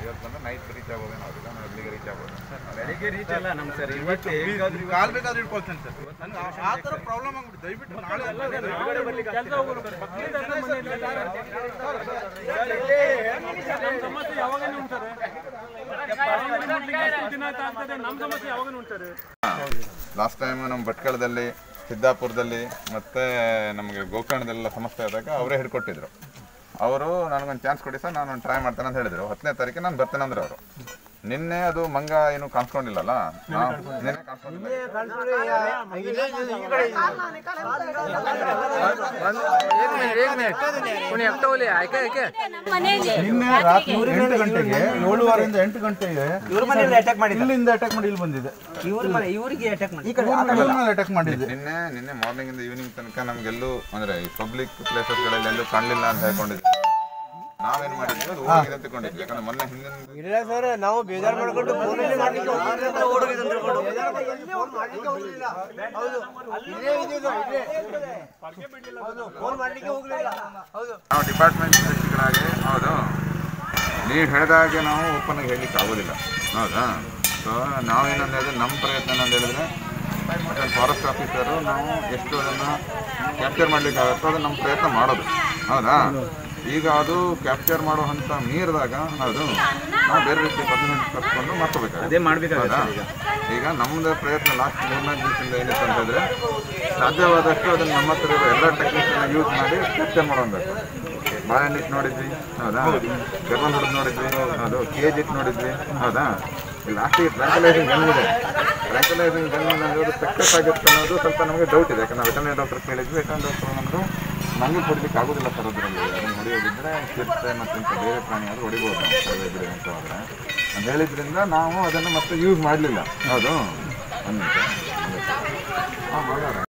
ಇವತ್ತು ಬಂದು night reach ಆಗೋದೇನೋ ಅವ್ರಿಗೆ ನಾನು ಎಲ್ಲಿಗೆ ರೀಚ್ ಆಗೋದು ಬೆಳಿಗ್ಗೆ ರೀಚ್ ಅಲ್ಲ ನಮ್ಮ ಸರ್ ಇವತ್ತು ಕಾಲ್ ಬೇಕಾದ್ರೆ ಇಟ್ಕೊಳ್ತೇನೆ ಸರ್ ನನಗೆ ಆ ಥರ ಪ್ರಾಬ್ಲಮ್ ಆಗ್ಬಿಟ್ಟು ದಯವಿಟ್ಟು ನಾಳೆ ಸಮಸ್ಯೆ ಯಾವಾಗಲೂ ಉಂಟಾರೆ ನಮ್ಮ ಸಮಸ್ಯೆ ಯಾವಾಗಲೂ ಉಂಟಾರೆ. ಲಾಸ್ಟ್ ಟೈಮ್ ನಮ್ಮ ಭಟ್ಕಳದಲ್ಲಿ ಸಿದ್ದಾಪುರದಲ್ಲಿ ಮತ್ತು ನಮಗೆ ಗೋಕರ್ಣದಲ್ಲೆಲ್ಲ ಸಮಸ್ಯೆ ಆದಾಗ ಅವರೇ ಹಿಡ್ಕೊಟ್ಟಿದ್ರು. ಅವರು ನನಗೊಂದು ಚಾನ್ಸ್ ಕೊಡಿ ಸರ್, ನಾನು ಟ್ರೈ ಮಾಡ್ತೇನೆ ಅಂತ ಹೇಳಿದರು. 10ನೇ ತಾರೀಕಿಗೆ ನಾನು ಬರ್ತೇನೆ ಅಂದ್ರೆ ಅವರು. ನಿನ್ನೆ ಅದು ಮಂಗ ಏನು ಕಾಣಿಸ್ಕೊಂಡಿಲ್ಲಲ್ಲ, ನಿನ್ನೆ ನಿನ್ನೆ ರಾತ್ರಿ 8 ಗಂಟೆಗೆ 7:15 8 ಗಂಟೆಗೆ ಅಟ್ಯಾಕ್ ಮಾಡಿ ಇಲ್ಲಿಂದ ಅಟ್ಯಾಕ್ ಮಾಡಿ ಇಲ್ಲಿ ಬಂದಿದೆ. ಅಟ್ಯಾಕ್ ಮಾಡಿದೆ ನಿನ್ನೆ ಮಾರ್ನಿಂಗ್ ಇಂದ ಈವ್ನಿಂಗ್ ತನಕ ನಮಗೆಲ್ಲೂ ಅಂದರೆ ಈ ಪಬ್ಲಿಕ್ ಪ್ಲೇಸಸ್ಗಳಲ್ಲಿ ಎಲ್ಲೂ ಕಾಣಲಿಲ್ಲ ಅಂತ ಹೇಳ್ಕೊಂಡಿದ್ವಿ. ನಾವೇನು ಮಾಡಿದ್ವಿ ಅದು ಹೋಗಿದೆ ಅಂತ ತಿಳ್ಕೊಂಡಿದ್ವಿ. ಯಾಕಂದ್ರೆ ಮೊನ್ನೆ ಹಿಂದಿನ ಇಲ್ಲ ಸರ್, ನಾವು ಬೇಜಾರು ಮಾಡ್ಕೊಂಡು ನಾವು ಡಿಪಾರ್ಟ್ಮೆಂಟ್ ವ್ಯಕ್ತಿಗಳಾಗಿ ಹೌದು ನೀವು ಹೇಳಿದಾಗೆ ನಾವು ಓಪನ್ ಆಗಿ ಹೇಳಲಿಕ್ಕೆ ಆಗೋದಿಲ್ಲ. ಹೌದಾ? ಸೊ ನಾವೇನಂತ ಹೇಳಿದ್ರೆ ನಮ್ಮ ಪ್ರಯತ್ನ ಅಂತ ಹೇಳಿದ್ರೆ ಮತ್ತು ಫಾರೆಸ್ಟ್ ಆಫೀಸರು ನಾವು ಎಷ್ಟು ಅದನ್ನು ಕ್ಯಾಪ್ಚರ್ ಮಾಡಲಿಕ್ಕೆ ಆಗುತ್ತೋ ಅದು ನಮ್ಮ ಪ್ರಯತ್ನ ಮಾಡೋದು. ಹೌದಾ? ಈಗ ಅದು ಕ್ಯಾಪ್ಚರ್ ಮಾಡೋ ಹಂತ ಮೀರಿದಾಗ ಹೌದು ನಾವು ಬೇರೆ ರೀತಿ ಪರ್ಮಿಷನ್ ಕರ್ಕೊಂಡು ಮಾಡ್ಕೋಬೇಕಾಗುತ್ತೆ. ಈಗ ನಮ್ಮದು ಪ್ರಯತ್ನ ಲಾಸ್ಟ್ 3-4 ದಿವಸದಿಂದ ಏನಿತ್ತು ಅಂತಂದರೆ ಸಾಧ್ಯವಾದಷ್ಟು ಅದನ್ನು ನಮ್ಮ ಹತ್ರ ಇರೋ ಎಲ್ಲ ಟೆಕ್ನಿಕ್ನ ಯೂಸ್ ಮಾಡಿ ಕ್ಯಾಪ್ಚರ್ ಮಾಡೋಬೇಕು. ಬಾಳೆಹಣ್ಣು ಇಟ್ಟು ನೋಡಿದ್ವಿ, ಹೌದಾ? ಗರ್ವಲ್ ಹೊಡೆದು ನೋಡಿದ್ವಿ, ಅದು ಕೇಜ್ ಇಟ್ಟು ನೋಡಿದ್ವಿ, ಹೌದಾ? ಲಾಸ್ಟಿಗೆ ಟ್ರ್ಯಾಂಕಲೈಸಿಂಗ್ ಗನ್ ಇದೆ. ಟ್ರ್ಯಾಂಕಲೈಸಿಂಗ್ ಗನ್ ಅನ್ನೋದು ಸಕ್ಸಸ್ ಆಗುತ್ತೆ ಅನ್ನೋದು ಸ್ವಲ್ಪ ನಮಗೆ ಡೌಟ್ ಇದೆ. ಯಾಕಂದ್ರೆ ವೆಟರ್ನರಿ ಡಾಕ್ಟರ್ ಕೇಳಿದ್ವಿ, ವೆಟರ್ನರಿ ಡಾಕ್ಟರ್ ನಮ್ಮದು ನಮಗೆ ಕೊಡಲಿಕ್ಕೆ ಆಗೋದಿಲ್ಲ ಸರ್. ಅದರಲ್ಲಿ ಅದನ್ನು ಹೊಡೆಯೋದಿದ್ದರೆ ಚಿರತೆ ಮತ್ತು ಇಂಥ ಬೇರೆ ಪ್ರಾಣಿಯಾದರೂ ಹೊಡಿಬೋದು ಬಿಡಿ ಅಂತ ಹೋದರೆ ಅಂತ ಹೇಳಿದ್ರಿಂದ ನಾವು ಅದನ್ನು ಮತ್ತೆ ಯೂಸ್ ಮಾಡಲಿಲ್ಲ. ಹೌದು, ಒಂದು ನಿಮಿಷ. ಹಾಂ ಮಾಡೋಣ.